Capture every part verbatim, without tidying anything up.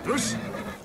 よし。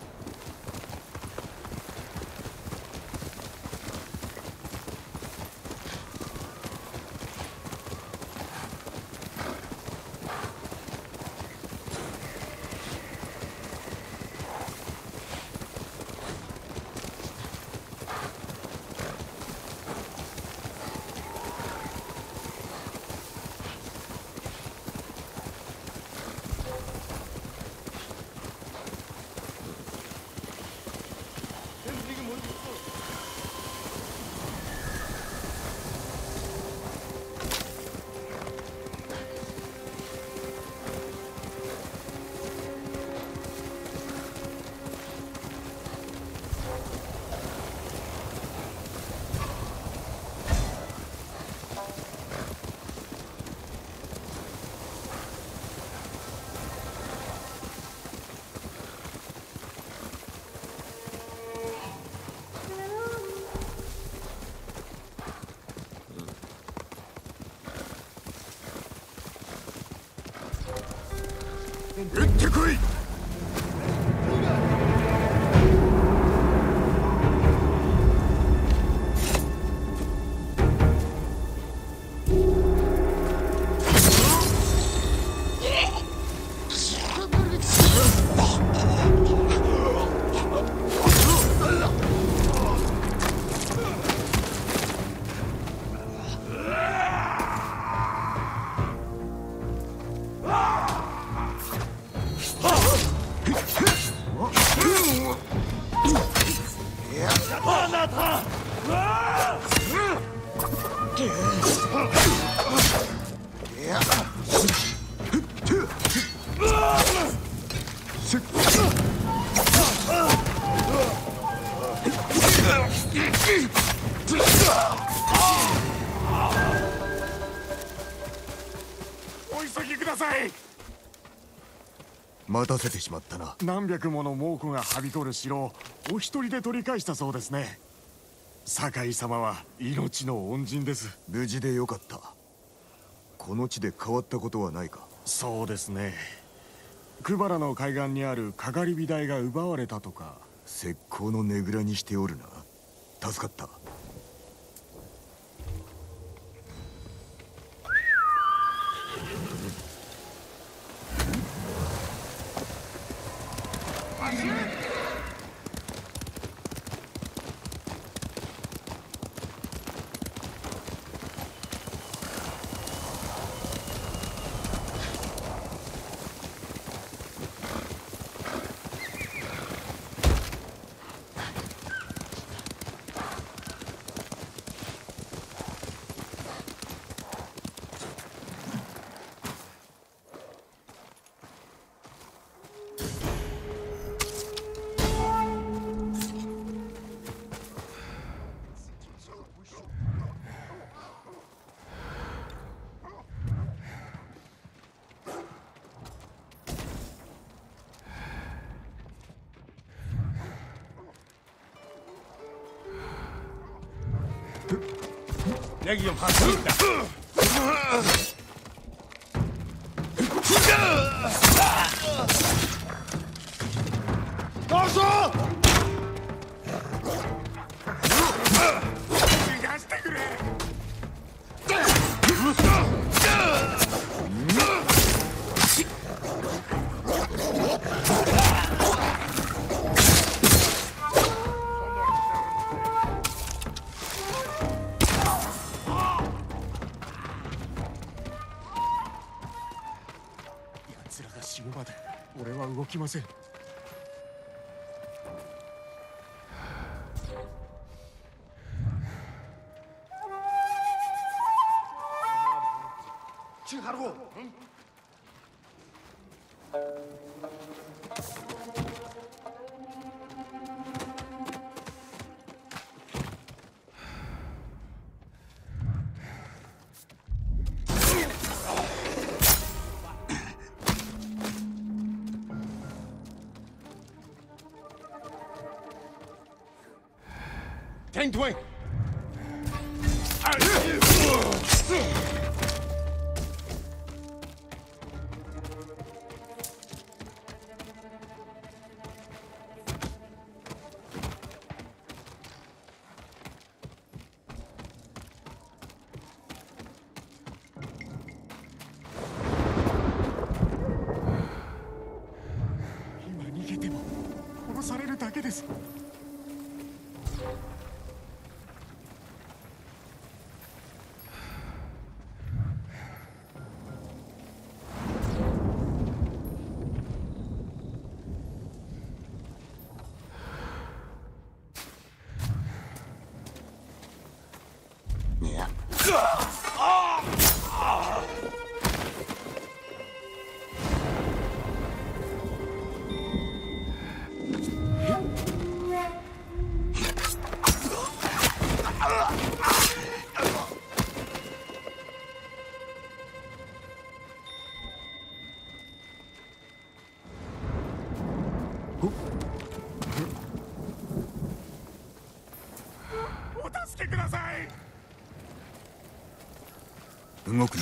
撃ってこい。お急ぎください。 待たせてしまったな。 何百もの猛虎がはびこる城をお一人で取り返したそうですね。堺様は命の恩人です。 無事でよかった。この地で変わったことはないか。 そうですね。クバラの海岸にあるかがり火台が奪われたとか。 石膏のねぐらにしておるな。助かった。 ヤギを走りだ。どうぞ。 逃がしてくれ。奴らが死ぬまで俺は動きません。 Ten twenty. 殺されるだけです。お助けください。 動くな。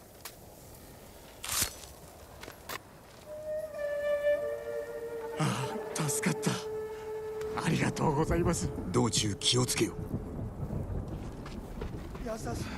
ああ、助かった。ありがとうございます。 道中気をつけよ。 優しい。どうして？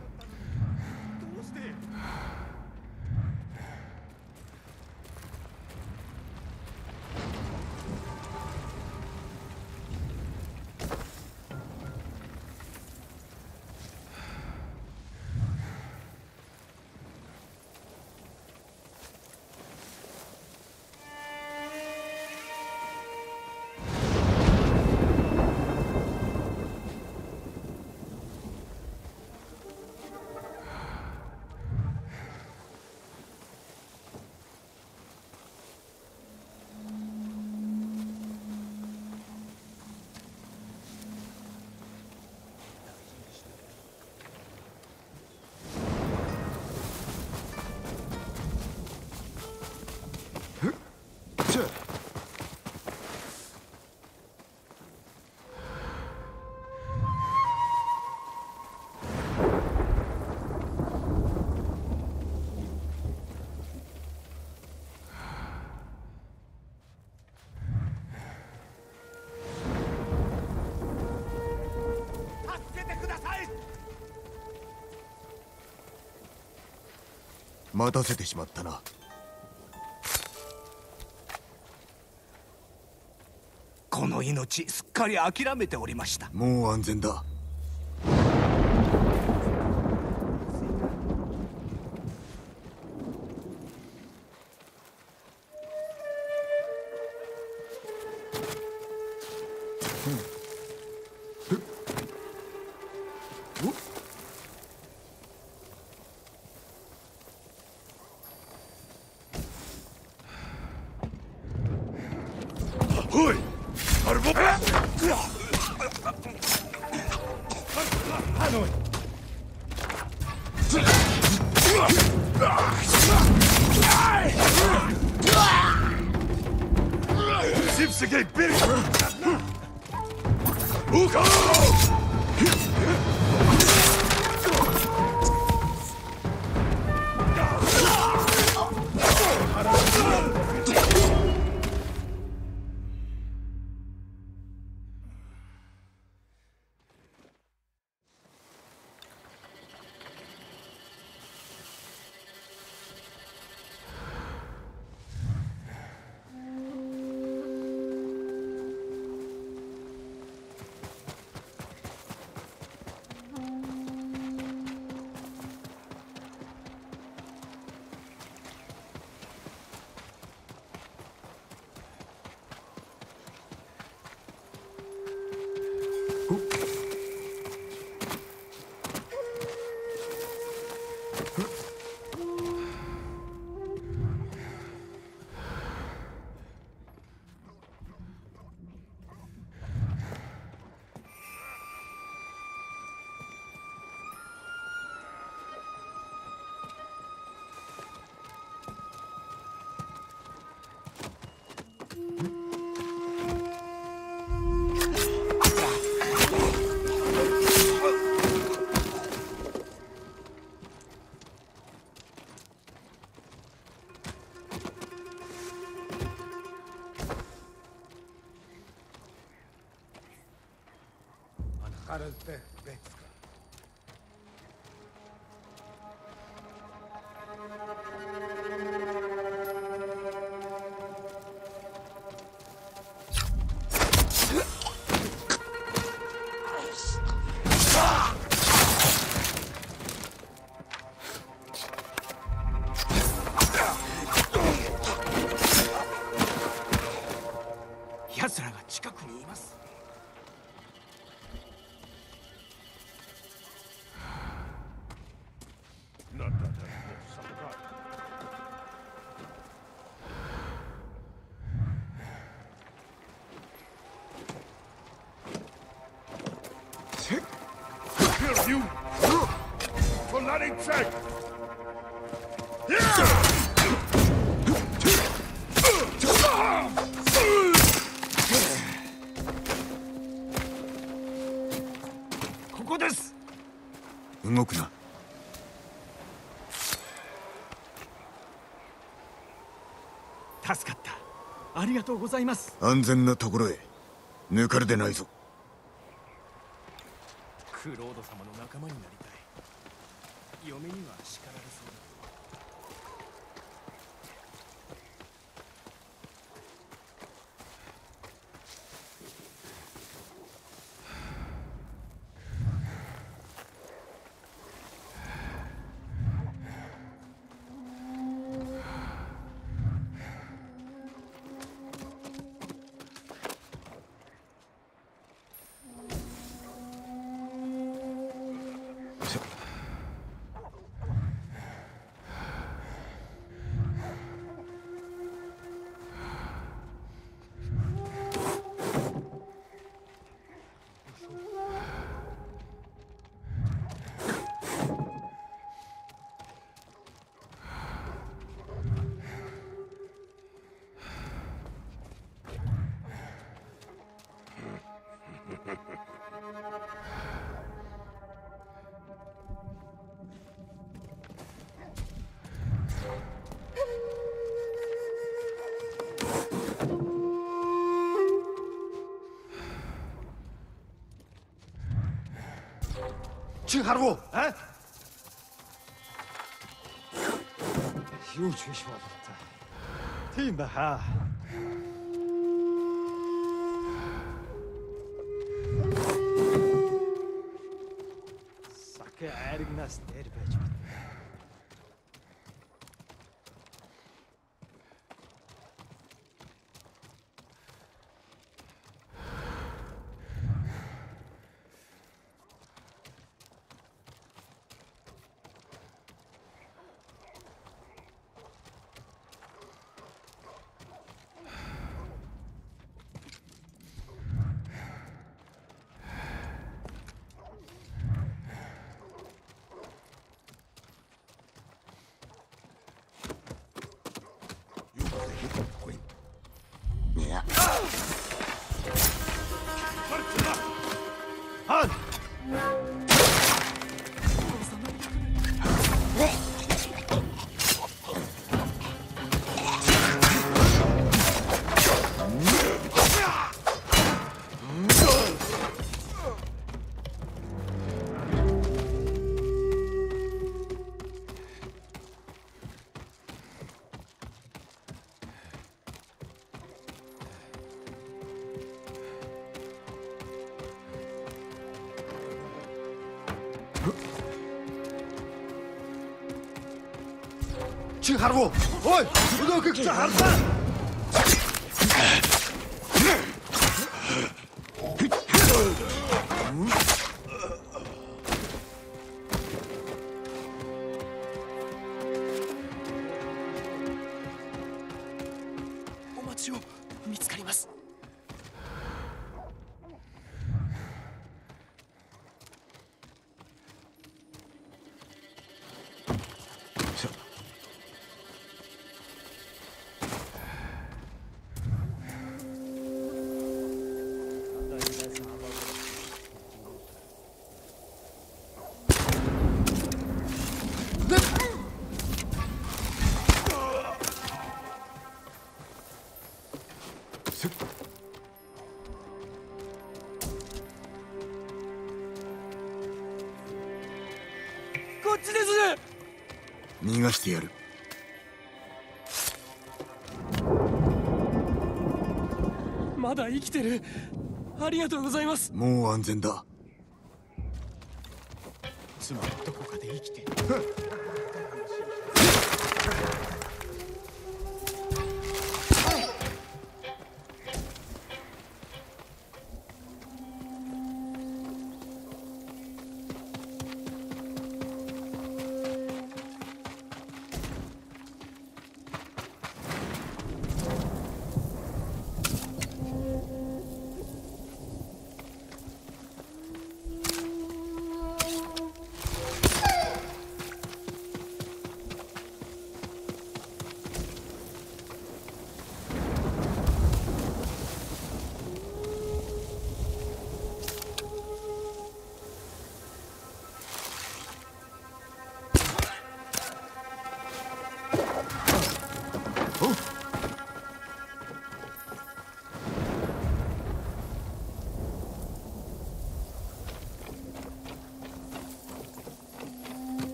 待たせてしまったな。 この命すっかり諦めておりました。 もう安全だ。 おい、アルボ。Sipsegay biri. Uko! ここです。 動くな。 助かった。ありがとうございます。 安全なところへ。抜かれでないぞ。 クロード様の仲間になりたい。嫁には叱られそうだ。 去哈鲁！ 哎， 又去说的，听吧哈。sakai ergnas derbeci. 去哈鲁！おい、動く！去哈鲁！ お待ちを。見つかります。こっちです。 逃がしてやる。 まだ生きてる。ありがとうございます。 もう安全だ。 妻はどこかで生きてる。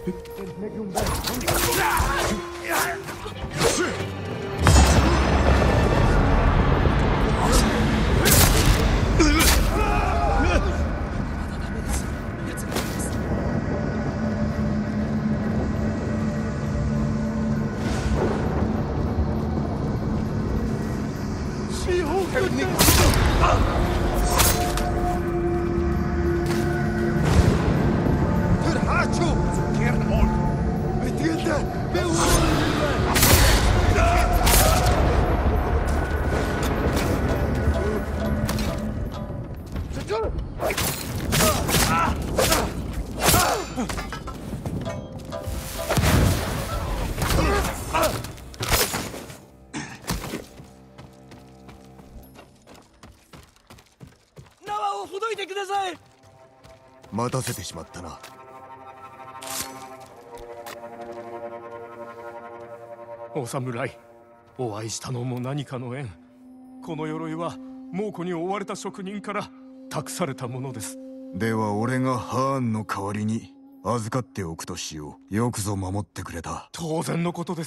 縄をほどいてください。 待たせてしまったな。 お侍、お会いしたのも何かの縁。この鎧は猛虎に追われた職人から託されたものです。 では俺がハーンの代わりに預かっておくとしよう。よくぞ守ってくれた。 当然のことです。